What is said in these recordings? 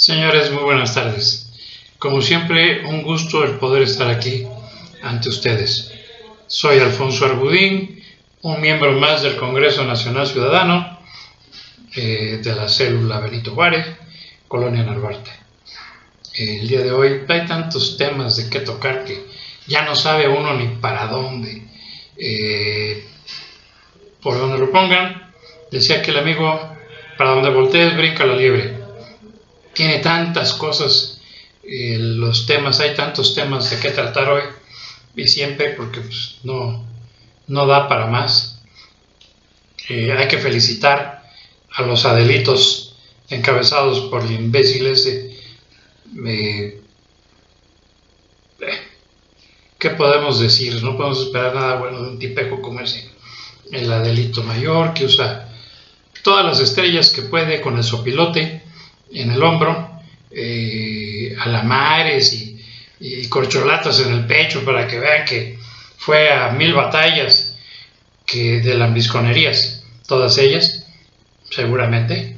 Señores, muy buenas tardes. Como siempre, un gusto el poder estar aquí ante ustedes. Soy Alfonso Argudín, un miembro más del Congreso Nacional Ciudadano de la célula Benito Juárez, Colonia Narvarte. El día de hoy hay tantos temas de qué tocar que ya no sabe uno ni para dónde, por donde lo pongan. Decía que el amigo, para donde voltees brinca la liebre. Tiene tantas cosas, los temas, hay tantos temas de qué tratar hoy, y siempre porque pues, no da para más. Hay que felicitar a los Adelitos encabezados por el imbécil ese. ¿Qué podemos decir? No podemos esperar nada bueno de un tipejo como ese, el Adelito mayor, que usa todas las estrellas que puede con el sopilote en el hombro, alamares y corcholatas en el pecho para que vean que fue a 1000 batallas de lambisconerías, todas ellas, seguramente.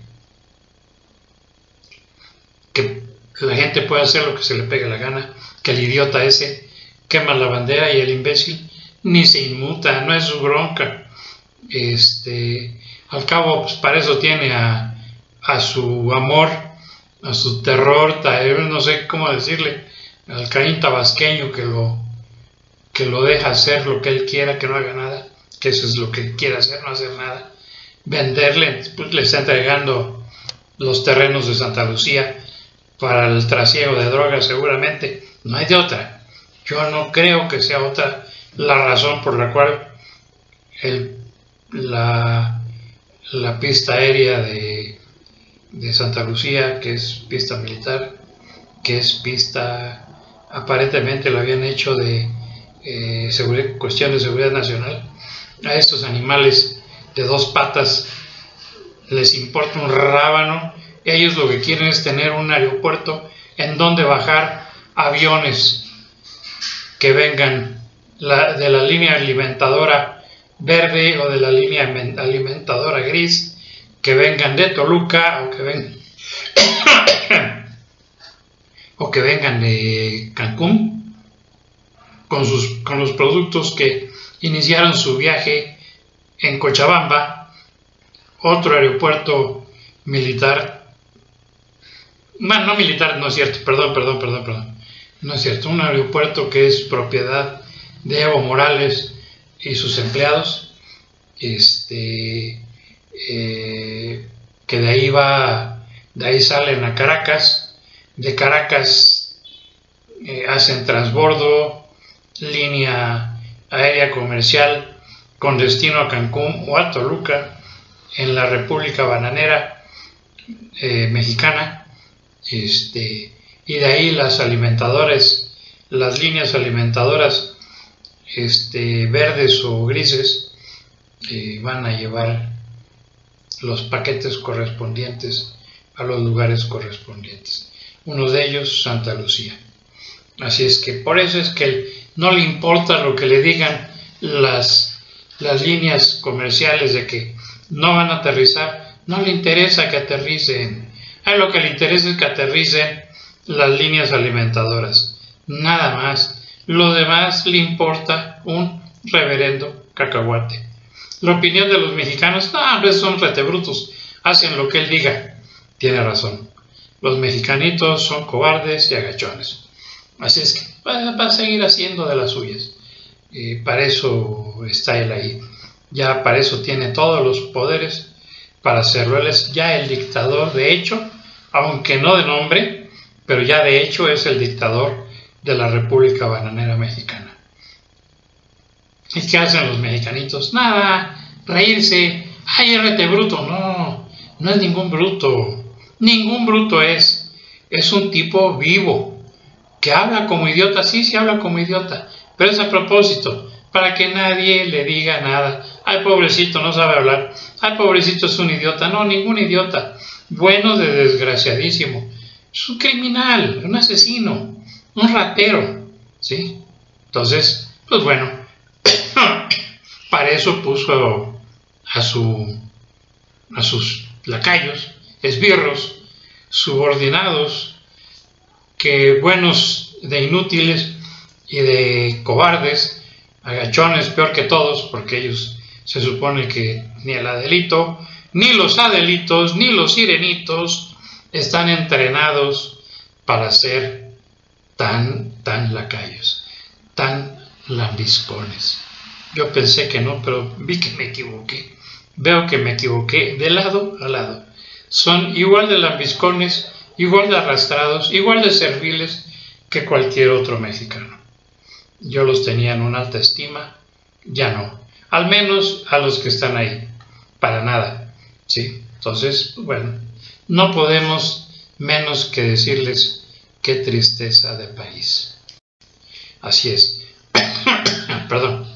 Que la gente puede hacer lo que se le pegue la gana, que el idiota ese quema la bandera y el imbécil ni se inmuta, no es su bronca. Al cabo, pues para eso tiene a su amor, a su terror, no sé cómo decirle, al Caín tabasqueño que lo deja hacer lo que él quiera, que no haga nada, que eso es lo que quiere hacer, no hacer nada. Venderle, pues le está entregando los terrenos de Santa Lucía para el trasiego de drogas, seguramente. No hay de otra. Yo no creo que sea otra la razón por la cual la pista aérea de Santa Lucía, que es pista militar, que es pista, aparentemente lo habían hecho de cuestión de seguridad nacional, a estos animales de dos patas les importa un rábano. Ellos lo que quieren es tener un aeropuerto en donde bajar aviones que vengan de la línea alimentadora verde o de la línea alimentadora gris, que vengan de Toluca o que vengan de Cancún con los productos que iniciaron su viaje en Cochabamba, otro aeropuerto militar. Bueno, no militar, no es cierto, perdón. No es cierto, un aeropuerto que es propiedad de Evo Morales y sus empleados, que de ahí salen a Caracas, de Caracas hacen transbordo, línea aérea comercial con destino a Cancún o a Toluca, en la República Bananera mexicana, y de ahí las líneas alimentadoras verdes o grises van a llevar los paquetes correspondientes a los lugares correspondientes. Uno de ellos, Santa Lucía. Así es que por eso es que no le importa lo que le digan las líneas comerciales de que no van a aterrizar, no le interesa que aterricen. A lo que le interesa es que aterricen las líneas alimentadoras, nada más. Lo demás le importa un reverendo cacahuate. La opinión de los mexicanos, no, son retebrutos, hacen lo que él diga. Tiene razón, los mexicanitos son cobardes y agachones. Así es que va a seguir haciendo de las suyas. Para eso está él ahí. Ya para eso tiene todos los poderes para hacerlo. Él es ya el dictador, de hecho, aunque no de nombre, pero ya de hecho es el dictador de la República Bananera Mexicana. ¿Y qué hacen los mexicanitos? Nada, reírse. ¡Ay, rete bruto! No es ningún bruto. Ningún bruto es un tipo vivo, que habla como idiota. Sí habla como idiota, pero es a propósito, para que nadie le diga nada. ¡Ay, pobrecito, no sabe hablar! ¡Ay, pobrecito, es un idiota! No, ningún idiota. Bueno de desgraciadísimo. Es un criminal, un asesino, un ratero, ¿sí? Entonces, pues bueno, para eso puso a sus lacayos, esbirros, subordinados que buenos de inútiles y de cobardes, agachones, peor que todos, porque ellos se supone que ni el Adelito, ni los Adelitos, ni los Sirenitos están entrenados para ser tan lacayos, tan lambiscones. Yo pensé que no, pero vi que me equivoqué. Veo que me equivoqué de lado a lado. Son igual de lambiscones, igual de arrastrados, igual de serviles que cualquier otro mexicano. Yo los tenía en una alta estima, ya no. Al menos a los que están ahí. Para nada. ¿Sí? Entonces, bueno, no podemos menos que decirles qué tristeza de país. Así es. Perdón.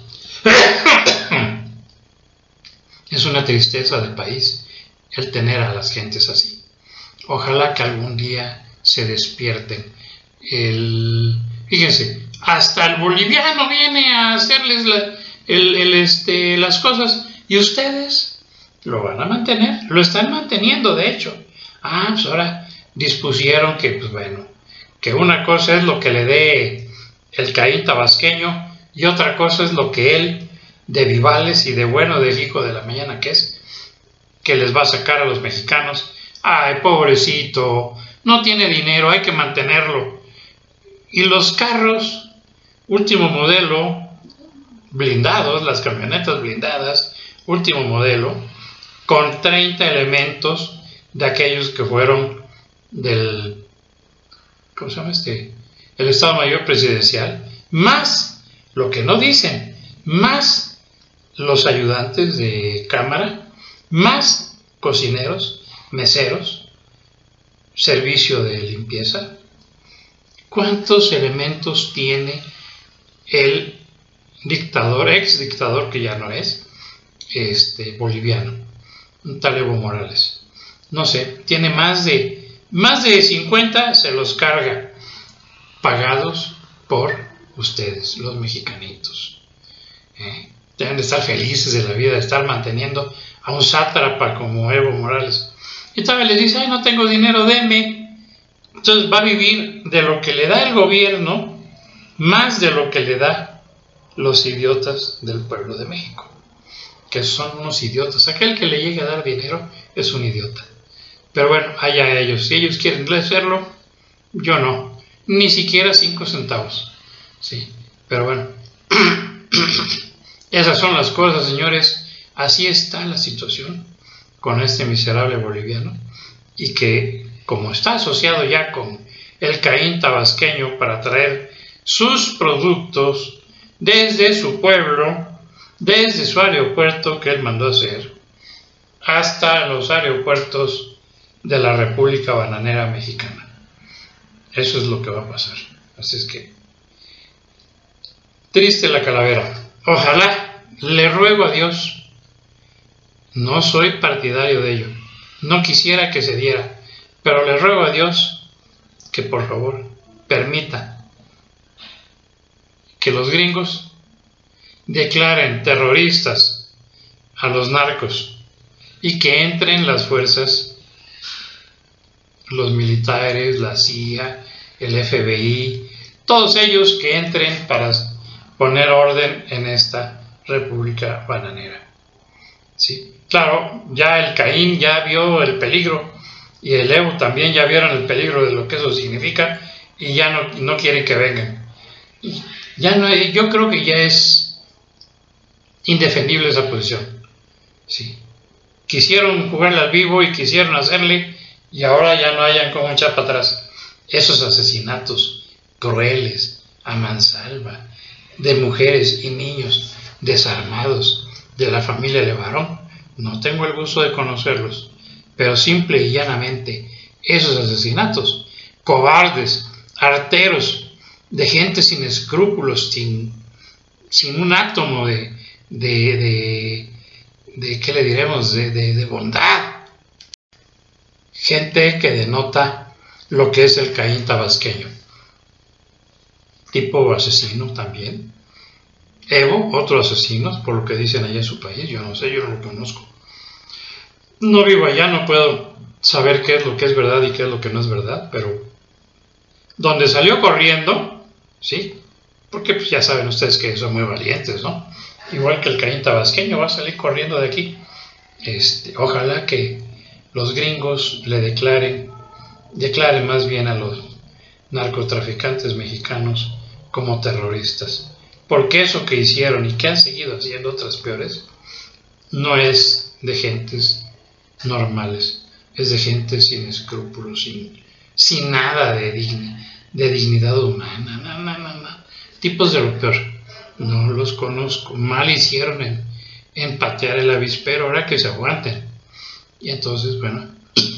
Es una tristeza de país el tener a las gentes así. Ojalá que algún día se despierten. Fíjense, hasta el boliviano viene a hacerles las cosas y ustedes lo van a mantener, lo están manteniendo de hecho. Pues ahora dispusieron que, pues bueno, que una cosa es lo que le dé el Caín tabasqueño y otra cosa es lo que él, de vivales y de bueno del hijo de la mañana que es, que les va a sacar a los mexicanos. Ay, pobrecito, no tiene dinero, hay que mantenerlo. Y los carros, último modelo, blindados, las camionetas blindadas, último modelo, con 30 elementos de aquellos que fueron del, ¿cómo se llama el Estado Mayor Presidencial, más lo que no dicen, más los ayudantes de cámara, más cocineros, meseros, servicio de limpieza. ¿Cuántos elementos tiene el dictador, ex dictador que ya no es, boliviano, un tal Evo Morales? No sé, tiene más de 50, se los carga, pagados por ustedes, los mexicanitos. Deben de estar felices de la vida, de estar manteniendo a un sátrapa como Evo Morales. Y todavía les dice, ay, no tengo dinero, deme. Entonces va a vivir de lo que le da el gobierno, más de lo que le da los idiotas del pueblo de México, que son unos idiotas. Aquel que le llegue a dar dinero es un idiota. Pero bueno, allá ellos. Si ellos quieren hacerlo, yo no. Ni siquiera 5 centavos. Sí, pero bueno. Esas son las cosas, señores. Así está la situación con este miserable boliviano, y que, como está asociado ya con el Caín tabasqueño para traer sus productos desde su pueblo, desde su aeropuerto que él mandó hacer, hasta los aeropuertos de la República Bananera Mexicana. Eso es lo que va a pasar. Así es que, triste la calavera. Ojalá, le ruego a Dios, no soy partidario de ello, no quisiera que se diera, pero le ruego a Dios que por favor permita que los gringos declaren terroristas a los narcos y que entren las fuerzas, los militares, la CIA, el FBI, todos ellos que entren para poner orden en esta República Bananera. ¿Sí? Claro, ya el Caín ya vio el peligro y el Evo también ya vieron el peligro de lo que eso significa y ya no quieren que vengan. Ya no, yo creo que ya es indefendible esa posición. ¿Sí? Quisieron jugarle al vivo y quisieron hacerle y ahora ya no hayan como echar para atrás. Esos asesinatos crueles a mansalva de mujeres y niños desarmados de la familia Levarón, no tengo el gusto de conocerlos, pero simple y llanamente esos asesinatos cobardes, arteros, de gente sin escrúpulos, sin un átomo de ¿qué le diremos? De bondad, gente que denota lo que es el Caín tabasqueño, tipo asesino también. Evo, otro asesino, por lo que dicen allá en su país, yo no sé, yo no lo conozco. No vivo allá, no puedo saber qué es lo que es verdad y qué es lo que no es verdad, pero donde salió corriendo, ¿sí? Porque pues, ya saben ustedes que son muy valientes, ¿no? Igual que el Caín tabasqueño va a salir corriendo de aquí. Ojalá que los gringos le declaren más bien a los narcotraficantes mexicanos como terroristas. Porque eso que hicieron y que han seguido haciendo otras peores, no es de gentes normales, es de gente sin escrúpulos, sin nada de dignidad humana, no. Tipos de lo peor. No los conozco. Mal hicieron en patear el avispero, ahora que se aguanten. Y entonces, bueno,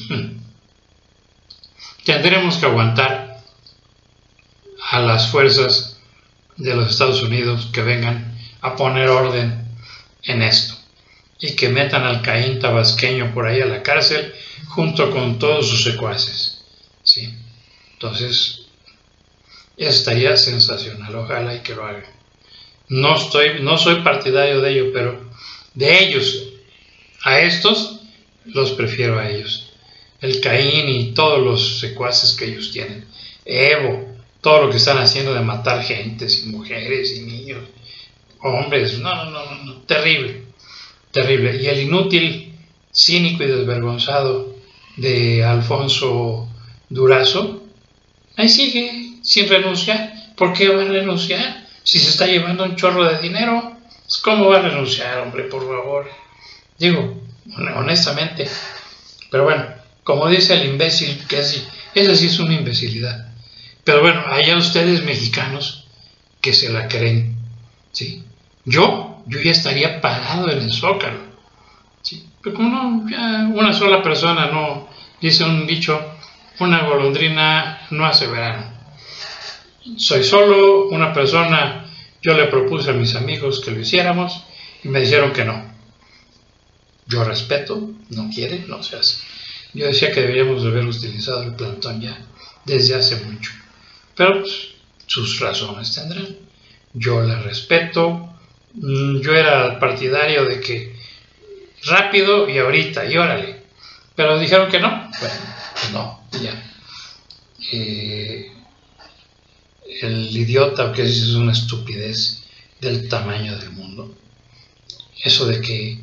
tendremos que aguantar a las fuerzas de los Estados Unidos que vengan a poner orden en esto y que metan al Caín tabasqueño por ahí a la cárcel junto con todos sus secuaces, ¿sí? Entonces, estaría sensacional, ojalá y que lo hagan. No soy partidario de ello, pero de ellos a estos los prefiero a ellos. El Caín y todos los secuaces que ellos tienen, Evo, todo lo que están haciendo de matar gentes y mujeres y niños, hombres, no, terrible. Y el inútil, cínico y desvergonzado de Alfonso Durazo, ahí sigue sin renunciar. ¿Por qué va a renunciar? Si se está llevando un chorro de dinero, ¿cómo va a renunciar, hombre, por favor? Digo, honestamente. Pero bueno, como dice el imbécil, que esa sí es una imbecilidad. Pero bueno, allá ustedes mexicanos que se la creen, ¿sí? Yo ya estaría parado en el Zócalo, ¿sí? Pero como no, ya una sola persona no, dice un dicho, una golondrina no hace verano. Soy solo una persona, yo le propuse a mis amigos que lo hiciéramos y me dijeron que no. Yo respeto, no quiere, no se hace. Yo decía que deberíamos de haber utilizado el plantón ya desde hace mucho, pero pues, sus razones tendrán. Yo la respeto. Yo era partidario de que rápido y ahorita y órale, pero dijeron que no. Bueno, pues no, ya. El idiota que es una estupidez del tamaño del mundo. Eso de que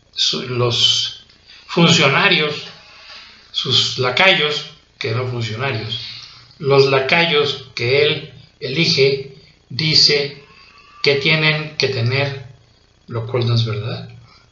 los funcionarios, sus lacayos, que no funcionarios, los lacayos que él elige, dice que tienen que tener, lo cual no es verdad,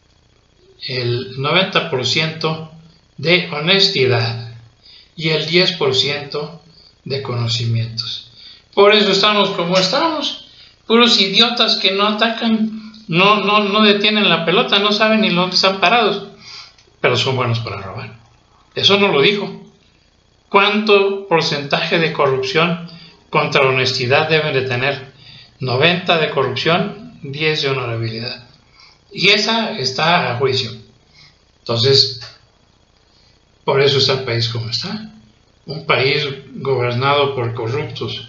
el 90% de honestidad y el 10% de conocimientos. Por eso estamos como estamos, puros idiotas que no atacan, no detienen la pelota, no saben ni dónde están parados, pero son buenos para robar. Eso no lo dijo. ¿Cuánto porcentaje de corrupción contra honestidad deben de tener? 90 de corrupción, 10 de honorabilidad. Y esa está a juicio. Entonces, por eso está el país como está. Un país gobernado por corruptos,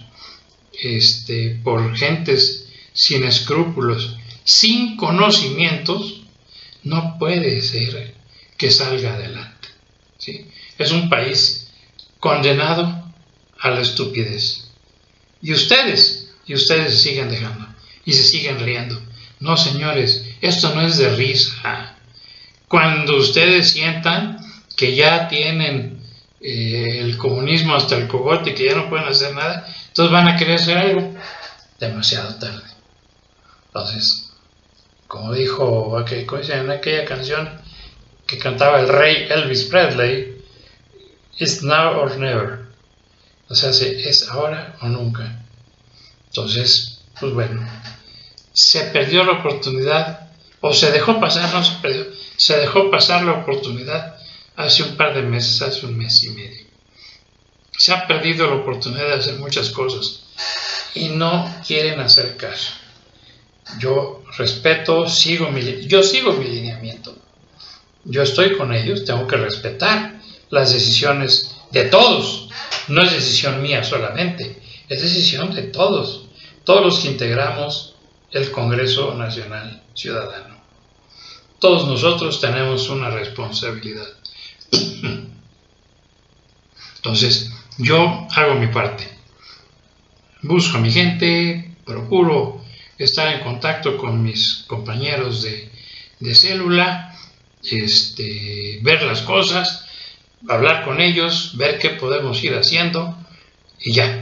por gentes sin escrúpulos, sin conocimientos, no puede ser que salga adelante, ¿sí? Es un país condenado a la estupidez. Y ustedes se siguen dejando y se siguen riendo. No, señores, esto no es de risa. Cuando ustedes sientan que ya tienen el comunismo hasta el cogote, que ya no pueden hacer nada, entonces van a querer hacer algo demasiado tarde. Entonces, como dijo en aquella canción que cantaba el rey Elvis Presley, it's now or never. O sea, es ahora o nunca. Entonces, pues bueno, se perdió la oportunidad, o se dejó pasar, no se perdió, se dejó pasar la oportunidad hace un par de meses, hace un mes y medio. Se ha perdido la oportunidad de hacer muchas cosas y no quieren hacer caso. Yo respeto, yo sigo mi lineamiento. Yo estoy con ellos, tengo que respetar las decisiones de todos. No es decisión mía solamente, es decisión de todos los que integramos el Congreso Nacional Ciudadano. Todos nosotros tenemos una responsabilidad. Entonces, yo hago mi parte. Busco a mi gente, procuro estar en contacto con mis compañeros de célula, ver las cosas, hablar con ellos, ver qué podemos ir haciendo y ya.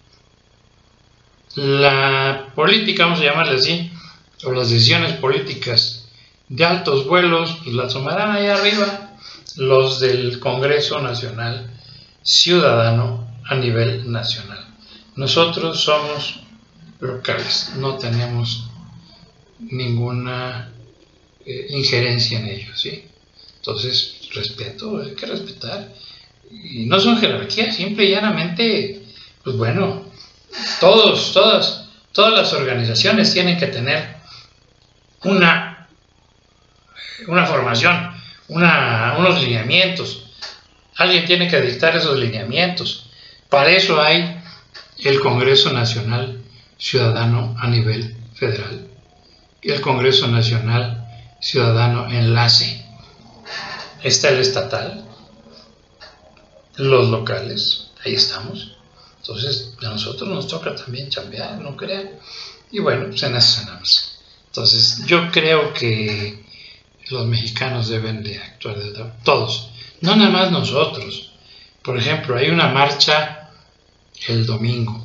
La política, vamos a llamarle así, o las decisiones políticas de altos vuelos, pues las tomarán ahí arriba los del Congreso Nacional Ciudadano a nivel nacional. Nosotros somos locales, no tenemos ninguna injerencia en ellos, ¿sí? Entonces, respeto, hay que respetar. Y no son jerarquías, simple y llanamente, pues bueno, todas las organizaciones tienen que tener una formación, unos lineamientos. Alguien tiene que dictar esos lineamientos. Para eso hay el Congreso Nacional Ciudadano a nivel federal y el Congreso Nacional Ciudadano Enlace. Está el estatal, los locales, ahí estamos. Entonces, a nosotros nos toca también chambear, no crean. Y bueno, pues en eso andamos. Entonces, yo creo que los mexicanos deben de actuar de todos, no nada más nosotros. Por ejemplo, hay una marcha el domingo.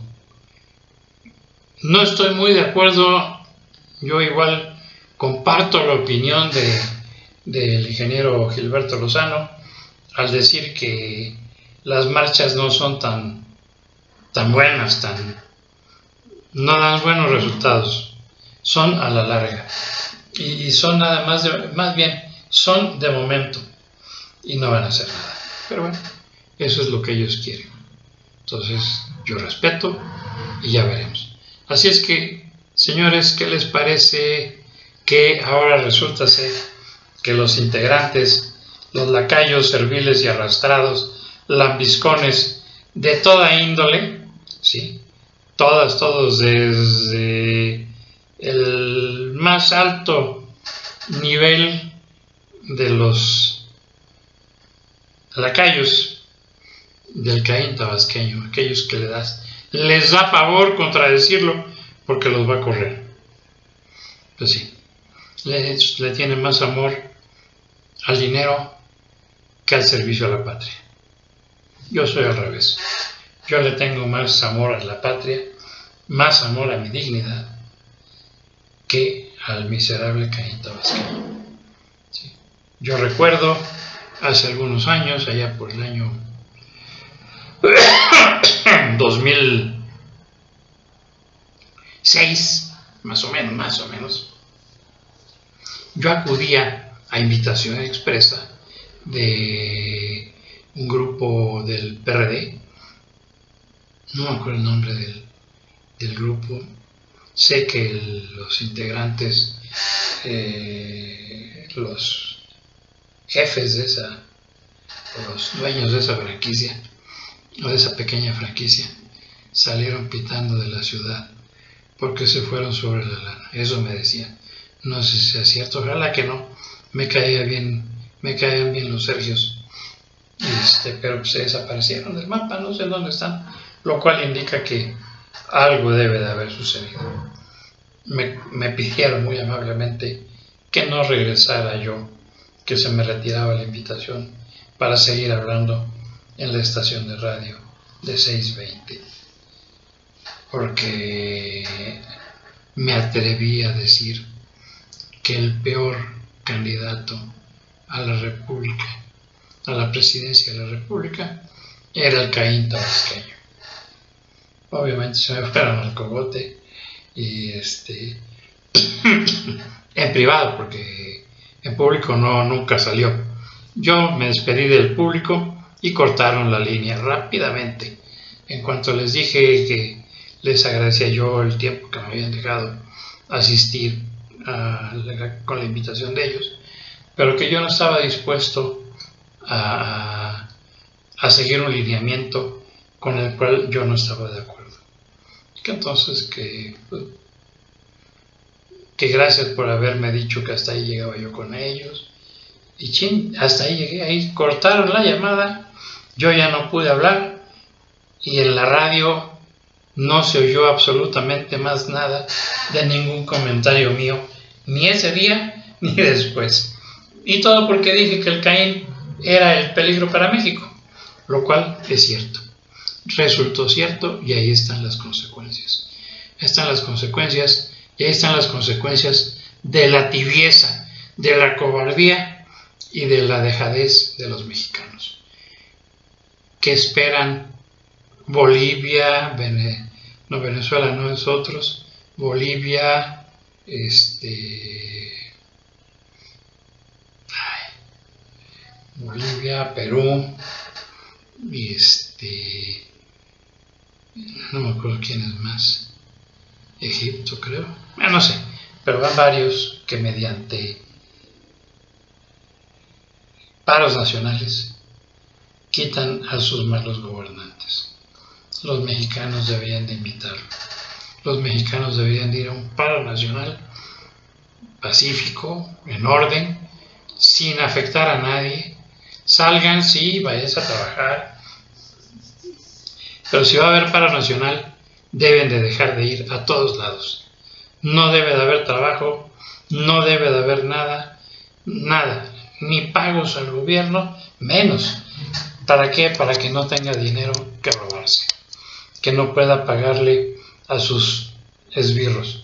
No estoy muy de acuerdo, yo igual comparto la opinión del ingeniero Gilberto Lozano al decir que las marchas no son tan buenas, no dan buenos resultados, son a la larga y son nada más bien son de momento y no van a hacer nada. Pero bueno, eso es lo que ellos quieren. Entonces yo respeto y ya veremos. Así es que, señores, ¿qué les parece que ahora resulta ser que los integrantes, los lacayos serviles y arrastrados, lambiscones de toda índole, ¿sí? Todos desde el más alto nivel de los lacayos del Caín tabasqueño, aquellos que les da pavor contradecirlo porque los va a correr? Pues sí, le tiene más amor al dinero que al servicio a la patria. Yo soy al revés. Yo le tengo más amor a la patria, más amor a mi dignidad que al miserable Caín tabasqueño. ¿Sí? Yo recuerdo hace algunos años, allá por el año 2006, más o menos, yo acudía a invitación expresa de un grupo del PRD, no me acuerdo el nombre del grupo, sé que los integrantes, los jefes de los dueños de esa franquicia, o de esa pequeña franquicia, salieron pitando de la ciudad porque se fueron sobre la lana. Eso me decían. No sé si es cierto, ojalá que no. Me caían bien los Sergios, pero se desaparecieron del mapa, no sé dónde están, lo cual indica que algo debe de haber sucedido. Me pidieron muy amablemente que no regresara yo, que se me retiraba la invitación para seguir hablando en la estación de radio de 620, porque me atreví a decir que el peor candidato a la República, a la presidencia de la República, era el Caín tabasqueño. Obviamente se me fueron al cogote y en privado, porque en público nunca salió. Yo me despedí del público y cortaron la línea rápidamente. En cuanto les dije que les agradecía yo el tiempo que me habían dejado asistir con la invitación de ellos, pero que yo no estaba dispuesto a seguir un lineamiento con el cual yo no estaba de acuerdo. Que entonces que gracias por haberme dicho que hasta ahí llegaba yo con ellos, y hasta ahí llegué, ahí cortaron la llamada, yo ya no pude hablar, y en la radio no se oyó absolutamente más nada de ningún comentario mío, ni ese día ni después. Y todo porque dije que el Caín era el peligro para México, lo cual es cierto. Resultó cierto y ahí están las consecuencias. Están las consecuencias y ahí están las consecuencias de la tibieza, de la cobardía y de la dejadez de los mexicanos. ¿Qué esperan? Bolivia, Venezuela, no es otros, Bolivia, Bolivia, Perú, y no me acuerdo quién es más, Egipto creo, no sé, pero van varios que mediante paros nacionales quitan a sus malos gobernantes. Los mexicanos deberían de imitarlo. Los mexicanos deberían de ir a un paro nacional pacífico, en orden, sin afectar a nadie. Salgan, sí, vayas a trabajar, pero si va a haber paro nacional, deben de dejar de ir a todos lados. No debe de haber trabajo, no debe de haber nada, ni pagos al gobierno, menos. ¿Para qué? Para que no tenga dinero que robarse, que no pueda pagarle a sus esbirros.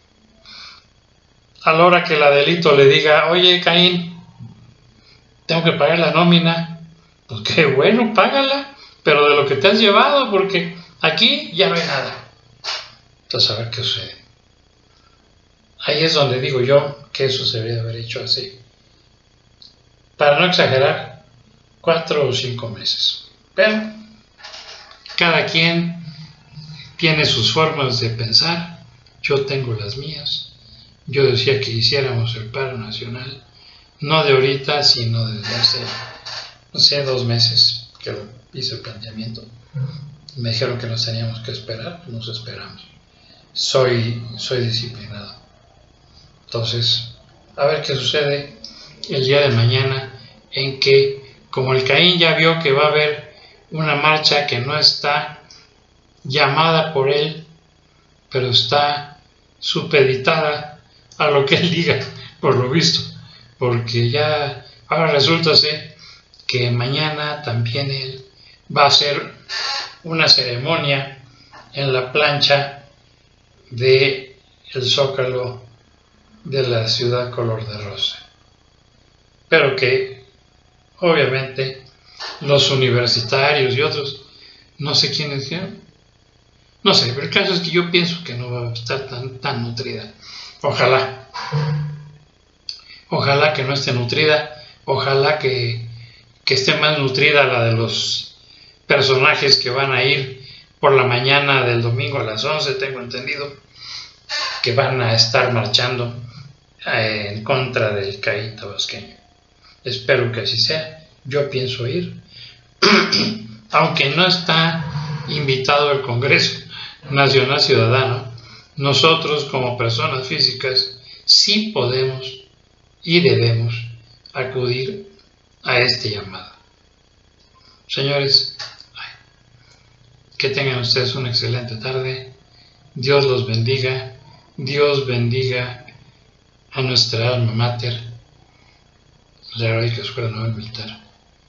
A la hora que la delito le diga, oye Caín, tengo que pagar la nómina, pues qué bueno, págala, pero de lo que te has llevado, porque aquí ya no hay nada. Entonces, a ver qué sucede. Ahí es donde digo yo que eso se debería haber hecho así. Para no exagerar, 4 o 5 meses. Pero cada quien tiene sus formas de pensar, yo tengo las mías. Yo decía que hiciéramos el paro nacional, no de ahorita, sino desde hace, no sé, 2 meses que hice el planteamiento. Me dijeron que nos teníamos que esperar, nos esperamos. Soy disciplinado. Entonces, a ver qué sucede el día de mañana, en que, como el Caín ya vio que va a haber una marcha que no está llamada por él, pero está supeditada a lo que él diga, por lo visto, porque ya ahora resulta ser que mañana también él va a hacer una ceremonia en la plancha de el Zócalo de la ciudad color de rosa, pero que obviamente los universitarios y otros, no sé quiénes dijeron, no sé, pero el caso es que yo pienso que no va a estar tan nutrida. Ojalá que no esté nutrida, ojalá que esté más nutrida la de los personajes que van a ir por la mañana del domingo a las 11, tengo entendido, que van a estar marchando en contra del Caín tabasqueño. Espero que así sea, yo pienso ir, aunque no está invitado el Congreso Nacional Ciudadano, nosotros como personas físicas sí podemos y debemos acudir a este llamado. Señores, que tengan ustedes una excelente tarde. Dios los bendiga. Dios bendiga a nuestra alma mater, la Heroica Escuela Naval Militar.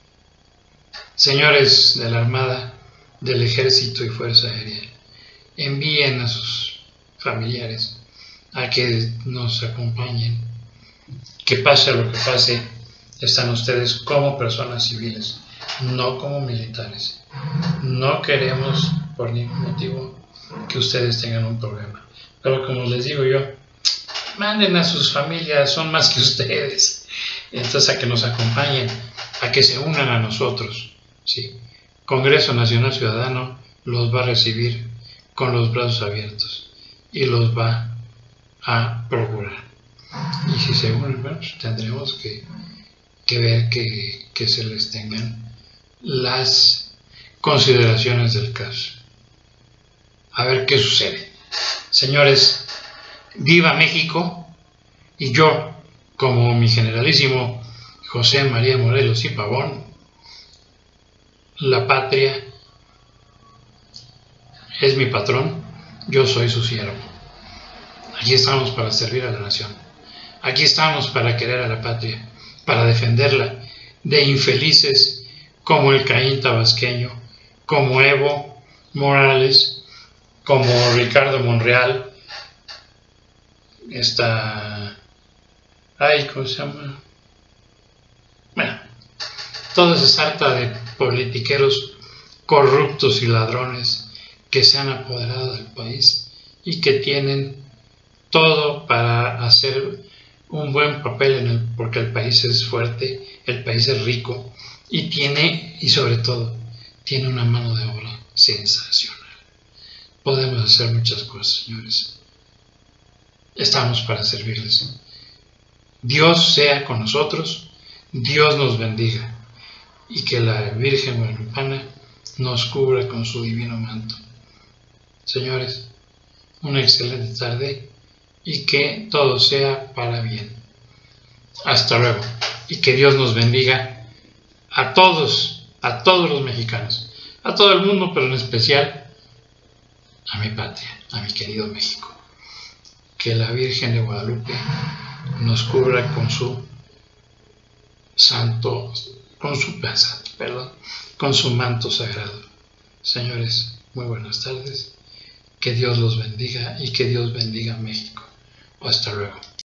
Señores de la Armada, del Ejército y Fuerza Aérea, envíen a sus familiares a que nos acompañen. Que pase lo que pase, están ustedes como personas civiles, no como militares. No queremos por ningún motivo que ustedes tengan un problema, pero como les digo yo, manden a sus familias, son más que ustedes. Entonces, a que nos acompañen, a que se unan a nosotros, ¿sí? Congreso Nacional Ciudadano los va a recibir con los brazos abiertos y los va a procurar. Y si se unen, bueno, pues tendremos que ver que se les tengan las consideraciones del caso. A ver qué sucede. Señores, viva México, y yo, como mi generalísimo José María Morelos y Pavón, la patria es mi patrón, yo soy su siervo. Aquí estamos para servir a la nación. Aquí estamos para querer a la patria, para defenderla de infelices como el Caín tabasqueño, como Evo Morales, como Ricardo Monreal, ¿cómo se llama? Bueno, toda esa sarta de politiqueros corruptos y ladrones que se han apoderado del país y que tienen todo para hacer un buen papel porque el país es fuerte, el país es rico y sobre todo tiene una mano de obra sensacional. Podemos hacer muchas cosas, señores. Estamos para servirles. Dios sea con nosotros, Dios nos bendiga y que la Virgen Guadalupana nos cubra con su divino manto. Señores, una excelente tarde y que todo sea para bien. Hasta luego y que Dios nos bendiga a todos los mexicanos, a todo el mundo, pero en especial a mi patria, a mi querido México. Que la Virgen de Guadalupe nos cubra con su con su manto sagrado. Señores, muy buenas tardes. Que Dios los bendiga y que Dios bendiga a México. Hasta luego.